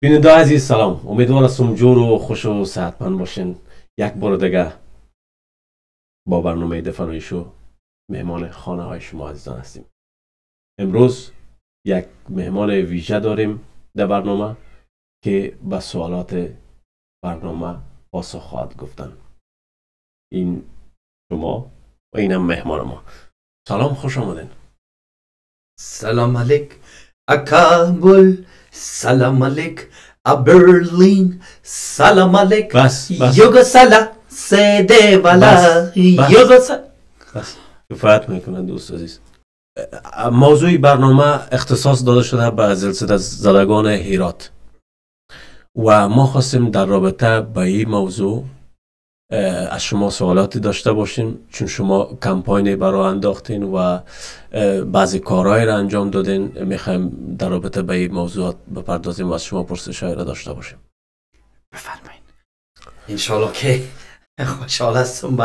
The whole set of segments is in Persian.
بیننده عزیز سلام، امیدوار هستم جور و خوش و صحتمند باشین. یک بار دیگه با برنامه دفنای شو مهمان خانه های شما عزیزان هستیم. امروز یک مهمان ویژه داریم در برنامه که به سوالات برنامه پاسخ خواهد گفتن. این شما و اینم مهمان ما. سلام، خوش آمدین. سلام علیک کابل، سلام علیک برلین، سلام علیک بس یوگسلا سده والا یوگسلا. بس کفایت میکنن دوست عزیز. موضوع برنامه اختصاص داده شده به زلزله زدگان هرات و ما خواستیم در رابطه با این موضوع از شما سوالاتی داشته باشیم، چون شما کمپاینی برای انداختین و بعضی کارهایی را انجام دادین. میخوایم در رابطه با این موضوعات بپردازیم و از شما پرسش‌هایی را داشته باشیم. بفرمایید. انشالله که خوشحال هستم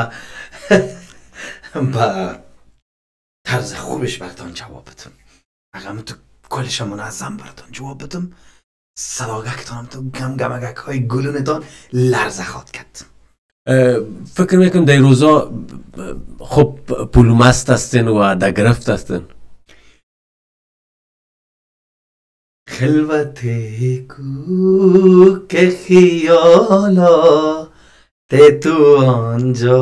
با طرز خوبش براتون جواب بدم. اگر تو کلش منظم براتون جواب بدم، صداگکتان تو گمگمگک های گلونتان لرزه خواد کرد. فکر میکنم در روزا خب پولمست هستین و در گرفت هستین. خلوت کو که خیالا ته تو آنجا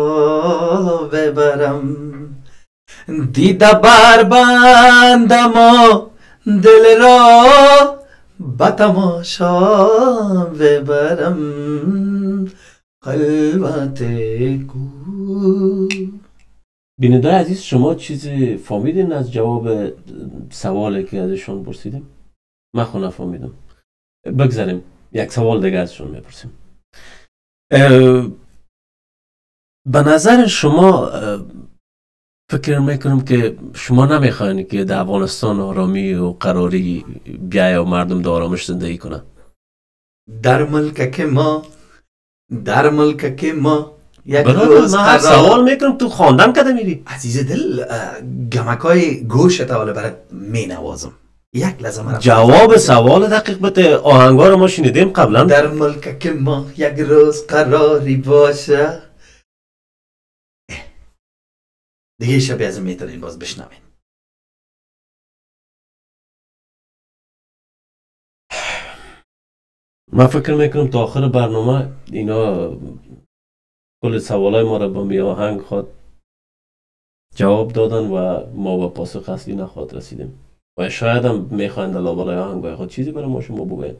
ببرم، دیده بر بندم و دل را به تماشا ببرم. خلوت کو. بیننده عزیز، شما چیزی فهمیدین از جواب سوالی که ازشون پرسیدیم؟ من خود نفهمیدم. بگذاریم یک سوال دیگه ازشون میپرسیم. به نظر شما فکر میکنم که شما نمیخواین که در افغانستان آرامی و قراری بیای و مردم در آرامش زندگی کنن؟ در ملک که ما یک روز من سوال میکنم، تو خواندن کده میری؟ عزیز دل، گمکای گوشت حالا برات می نوازم. یک لحظه جواب سوال دقیق بده. آهنگا رو ما شنیدیم قبلا. در ملک که ما یک روز قراری باشه. دیگه شبیه از میتونین باز بشنوین. من فکر میکنم تا آخر برنامه اینا کل سوالای ما رو با می آهنگ خواد جواب دادن و ما با پاسخ اصلی نخواد رسیدیم و شاید هم میخواین در لابلای آهنگ خود چیزی برای ما شما بگوین.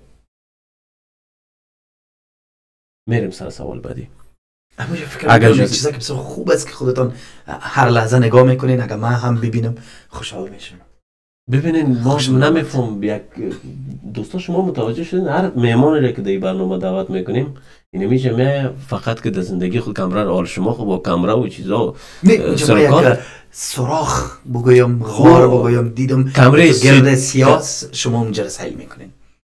میریم سر سوال بعدی. اگر چیزا که بسیار خوب است که خودتان هر لحظه نگاه میکنین، اگر من هم ببینم خوشحال میشم. ببینین ما نمیفهم، یک دوستا شما متوجه شدین هر مهمانی را که در برنامه دعوت میکنیم اینه میشه من فقط که در زندگی خود کامرا رو حال شما خود با کامرا و چیزا سرکار سراخ بگویم، غار بگویم، دیدم گرد سیاس شما اونجا رو سیل میکنین.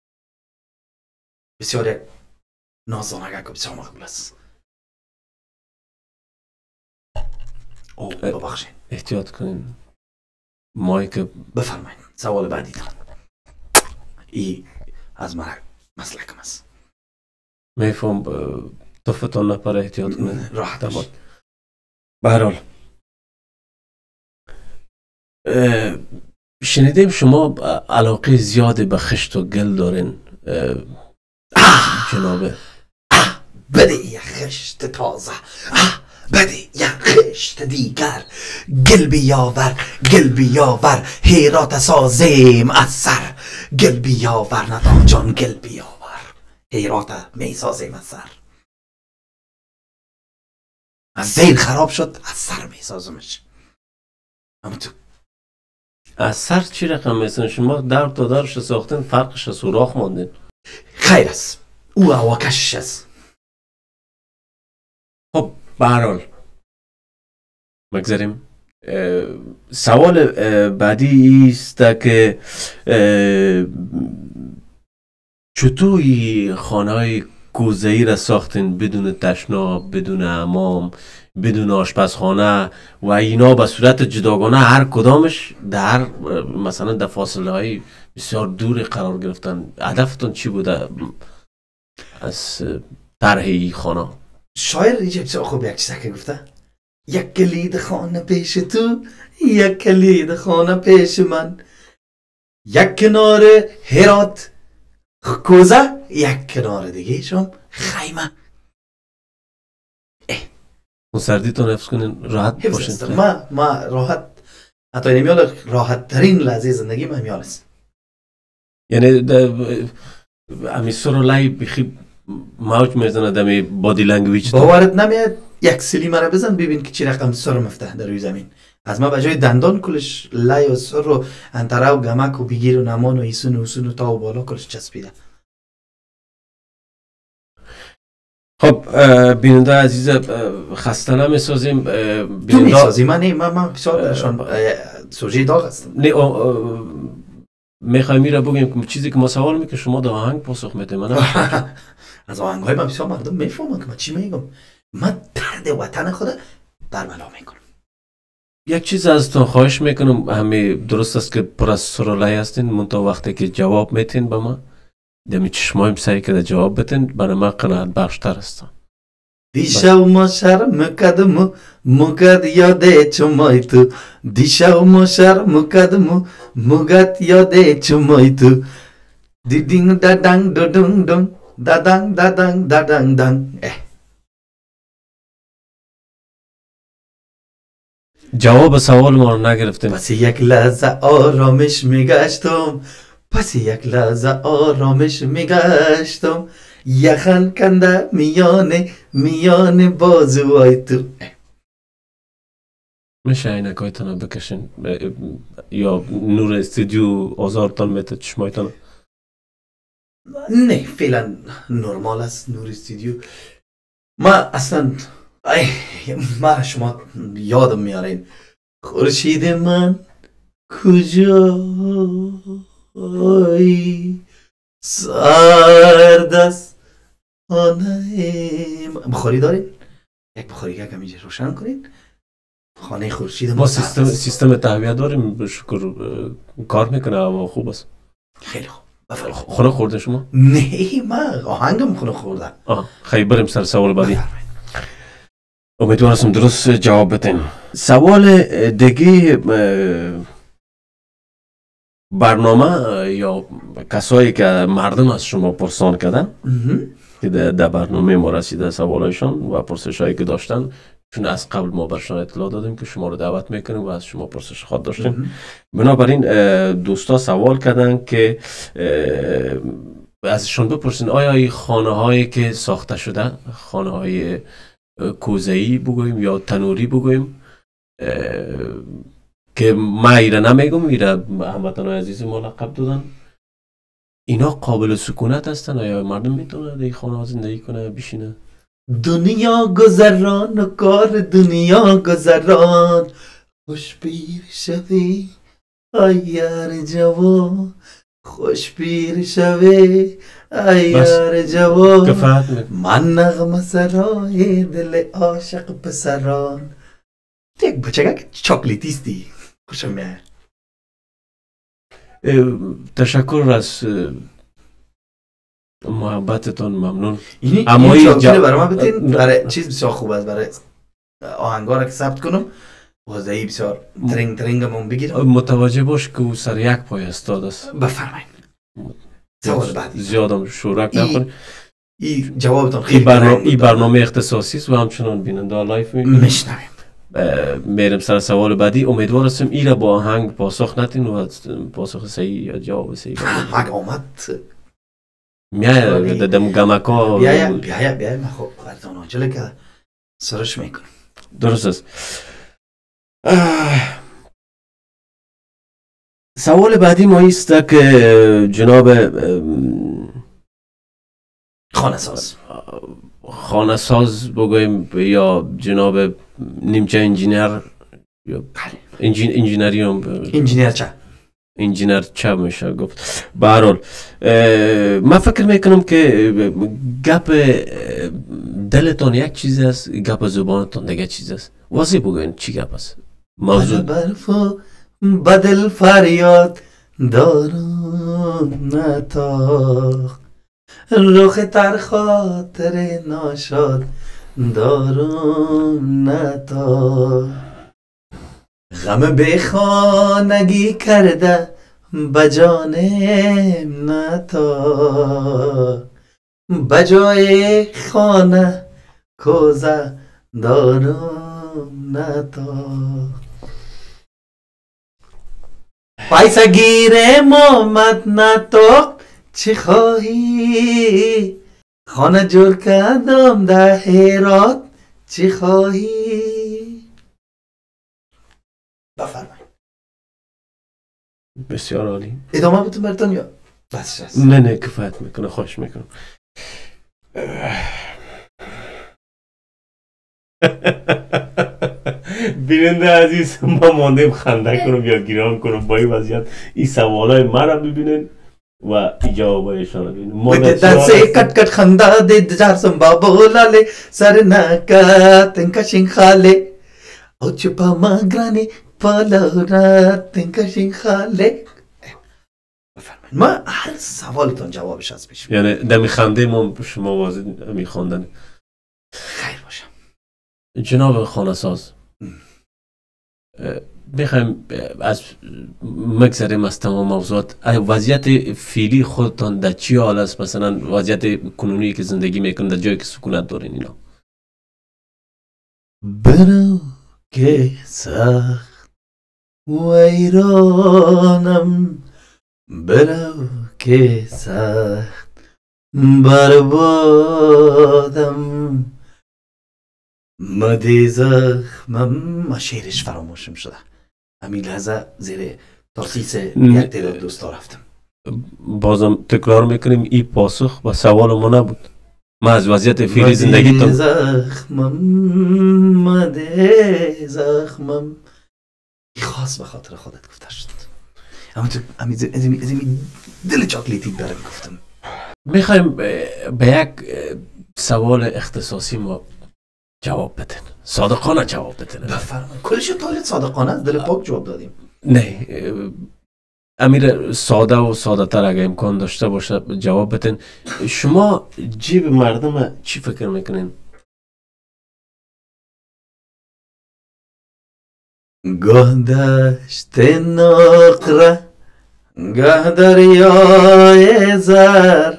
بسیار یک نازانگه که بسیار مقبول است. ببخشین، احتیاط کنین مایک. بفرمایید سوال بعدی دارم. ای از من مسلکم است. میفهم طفتان نپره، احتیاط کنین. راحت باش. به هر حال شنیدیم شما علاقه زیادی به خشت و گل دارین جنابه. بده یه خشت تازه، بده یه خشت دیگر. گل بیاور هرات سازیم از سر. گل بیاور ندام جان، گل بیاور هرات می سازیم از سر. از زیر خراب شد، از سر می سازمش. اما تو از سر چی رقم میسن؟ شما در تا درش ساختن، فرقش سوراخ ماندین. خیر است، او هواکشش است. خب به هر حال مگذاریم. سوال بعدی است که چطور خانه های کوزه‌ای را ساختین بدون تشناب، بدون حمام؟ بدون آشپزخانه و اینا به صورت جداگانه هر کدامش در مثلا در فاصله های بسیار دور قرار گرفتن. هدفتون چی بوده از طرح خانه؟ شاعر اینجا بسیار خوب یک چیزی که گفته، یک کلید خانه پیش تو، یک کلید خانه پیش من، یک کنار هرات کوزه، یک کنار دیگه شم خیمه. اون سردیتون حفظ کنین راحت باشین. ما راحت، حتی نمیال راحت ترین لحظه زندگی من میال است. یعنی امی سرولای بخی موج میزنه دمی بادی لنگویج. باورت نمیاد یک سلی مرا بزن ببین که چی رقم سر مفته در روی زمین. از ما بجای دندان کلش لای و سر و انتره و گمک و بگیر و نمان و ایسون و اسون و تا و بالا کلش چسبیده. خب بیننده عزیز خسته نمیسازیم. تو میسازی؟ من بسیار درشان سوژه داغ هستم. نه میخوایم میره بگیم چیزی که ما سوال میکنم شما در آهنگ پاسخ میدیم. از آهنگ های من بسیار مردم میفهمم که من چی میگم. من درد وطن خود در بلا میکنم. یک چیز ازتون خواهش میکنم، همه درست است که پر از سرولای هستین، منتها وقتی که جواب میتین به ما دمی چشمایم سعی کرده جواب بتین، برای من قناعت بخشتر هستم. دیشب ما شرم کدم مگد یاده چمای تو، دیشب ما شرم کدم مگد یاده چمای تو، دیدینگ دادنگ دادنگ دنگ دادنگ دادنگ دادنگ دنگ. جواب سوال ما رو نگرفتیم. پس یک لحظه آرامش میگشتم، پس یک لحظه آرامش میگشتم، یخن کنده میان بازوهای تو. میشه عینکایتون رو بکشین یا نور استودیو آزارتان میته چشمایتان؟ نه فعلا نرمال است نور استودیو. ما اصلا ما شما یادم میارین خورشید من کجایی سرد است خانه. بخاری دارین؟ یک بخاری که کمی روشن کنین. خانه خورشید ما سیستم تهویه داریم به شکر کار میکنه و خوب است. خیلی خوب. خونه خورده شما؟ نه من آهنگم خونه خوردم. خیلی بریم سر سوال بعدی. امیدوارم درست جواب بدین. سوال دیگه برنامه یا کسایی که مردم از شما پرسان کردن که در برنامه ما رسیده سوالایشان و پرسشایی که داشتن، چون از قبل ما برشان اطلاع دادیم که شما رو دعوت میکنیم و از شما پرسش خواهد داشتیم. بنابراین دوستا سوال کردن که ازشون بپرسین آیا این خانه هایی که ساخته شده، خانه های کوزه‌ای بگویم یا تنوری بگویم که ما ایره نمیگم، ایره هموطنان عزیز ما لقب دادن، اینا قابل سکونت هستن؟ آیا مردم میتونه در این خانه ها زندگی کنه بشینه؟ دنیا گذران و کار دنیا گذران، خوش پیر شوی ایار جوان، خوش پیر شوی ایار جوان، من نغمه سرای دل عاشق پسران. یک بچه که چاکلیتیستی خوشم میاد. تشکر از محبتتون، ممنون. اما این چاکلیت برای ما بتین، برای چیز بسیار خوب است، برای آهنگا که ثبت کنم بازدهی بسیار ترنگ ترنگمون بگیرم. متوجه باش که او سر یک پای استاد است. بفرمایید. سوال بعدی زیادم شورک نکنید. این جوابتون خیلی این برنامه اختصاصی است و همچنان بیننده لایف میشنویم. میرم سر سوال بعدی. امیدوار هستم این را با آهنگ پاسخ ندین و پاسخ صحیح یا جواب صحیح بدین. آمد میای دم گمکا بیای من خب براتون عجله که سرش میکنم. درست است. سوال بعدی ما است که جناب خانه ساز بگویم یا جناب نیمچه انجینر یا انجینر چه میشه گفت. به هر حال من فکر میکنم که گپ دلتون یک چیزی است، گپ زبانتون دیگه چیز است. واضح بگوین چی گپ است؟ موضوع برف و بدل فریاد دارم نتاق، رخ تر خاطر ناشاد دارم نتاق، غم به خانگی کرده بجانم نتاق، بجای خانه کوزه دارم نتاق. پیسه گیره محمد نتاق چی خواهی؟ خانه جور کردم در هرات چی خواهی؟ بفرمایید. بسیار عالی. ادامه بتون براتون یا بس هست؟ نه کفایت میکنه، خوش میکنم. بیننده عزیز، ما ماندیم خنده کنم یا گیران کنم با این وضعیت. این سوالای مرا ببینین و جوابایشان رو ببینین. دست کٹ کٹ خنده ده جار سنبا بولاله سر نکت تنکشین خاله او چپا مگرانی پالورت تنکشین خاله. بفرمایید. ما هر سوالتون جوابش از پیش یعنی دمی خنده ما شما واضح میخوندن. خیر باشم. جناب خانه ساز، میخوایم از مگذریم از تمام موضوعات. وضعیت فعلی خودتان در چی حال است؟ مثلا وضعیت کنونی که زندگی میکنید در جایی که سکونت دارین اینا. برو که سخت ویرانم، برو که سخت بربادم، مدی زخمم. ما شعرش فراموشم شده. همین لحظه زیر تاسیس یک تعداد دوستا رفتم. بازم تکرار میکنیم این پاسخ و سوال ما نبود. ما از وضعیت فعلی زندگی مدی زخمم، مدی زخمم. این خاص به خاطر خودت گفته شد. اما تو همین دل چاکلیتی برای گفتم. میخوایم به یک سوال اختصاصی ما جواب بدین. صادقانه جواب بدین. بفرمایید. کلش طالت صادقانه از دل پاک جواب دادیم. نه، امیر ساده و ساده تر اگه امکان داشته باشه جواب بدین. شما جیب مردم چی فکر میکنین؟ گاه دشت نقره، گاه دریای زر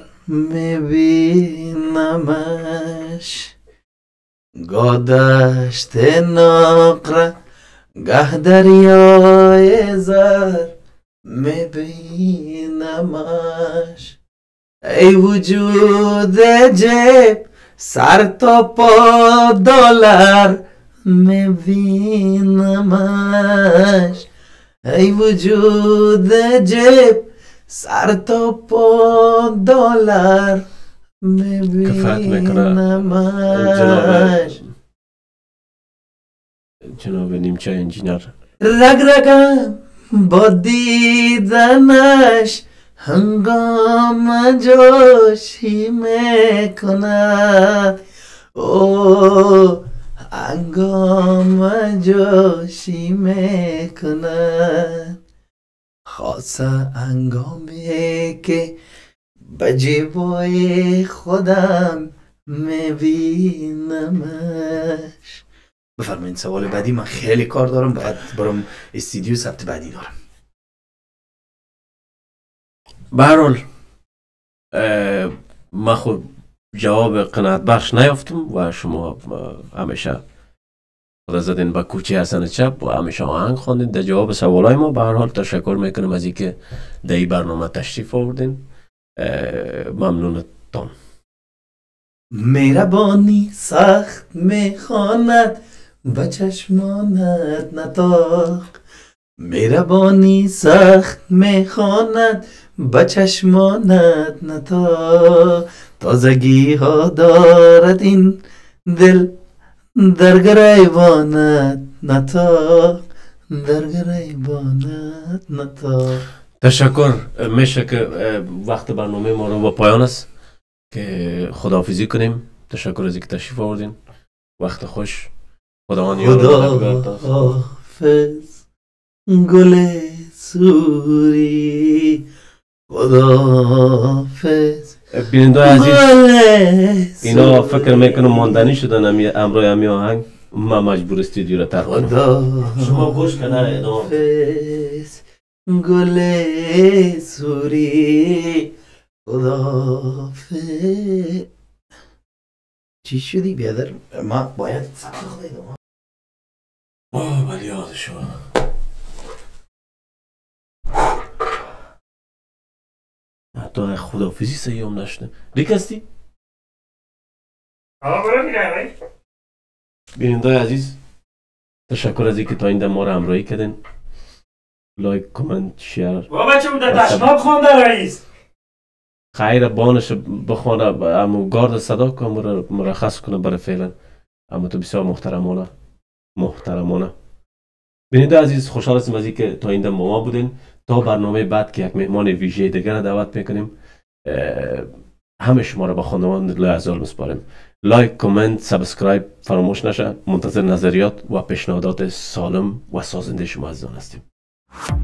میبینمش، گاه دشت نقره، گاه دریای زر میبینمش. ای وجود جیب سر تا پا دلار میبینمش، ای وجود جیب سر تا پا دلار میبینمش. جناب نیمچه انجینر، رگ رگم با دیدنش هنگام جوشی میکند، او هنگام جوشی میکند. خاصه هنگامی که به جیبای خودم میبینمش. بفرمایید سوال بعدی. من خیلی کار دارم، باید برم استودیو ثبت بعدی دارم. به هر حال من خود جواب قناعت بخش نیافتم و شما همیشه خدا زدین به کوچه حسن چپ و همیشه آهنگ خواندین در جواب سوالای ما. به هر حال تشکر میکنم از اینکه در این برنامه تشریف آوردین. ممنونتان. مهربانی سخت میخواند و چشمانت نطاق، مهربانی سخت میخواند و چشمانت نطاق. تازگی ها دارد این دل در گریبانت نطاق، در گریبانت نطاق. تشکر. میشه که وقت برنامه ما رو با پایان است که خداحافظی کنیم. تشکر از اینکه تشریف آوردین. وقت خوش. خداوند یار حافظ گل سوری، خداحافظ بیننده عزیز، اینا فکر میکنم ماندنی شدن امروی همی آهنگ. من مجبور استودیو را ترک کنم. شما گوش کنه ادامه. گل سوری، خداحافظ. چی شدی بیادر؟ ما باید سلام دیدم. ولی یاد شما حتی خداحافظی سیام نشده. ریک هستی؟ برو میره. بیننده عزیز، تشکر از اینکه تا این دم ما را همراهی کردین. لایک، کامنت، شیر. بابا چه بوده تشناب خونده رئیس. خیر بانش بخوانه، اما گارد صدا کنم مرخص کنه برای فعلا. اما تو بسیار محترمانه. بیننده عزیز، خوشحال هستیم از اینکه تا این دم با ما بودین. تا برنامه بعد که یک مهمان ویژه دیگر دعوت میکنیم، همه شما را با خانواده لعزال میسپاریم. لایک، کامنت، سابسکرایب فراموش نشه. منتظر نظریات و پیشنهادات سالم و سازنده شما عزیزان هستیم.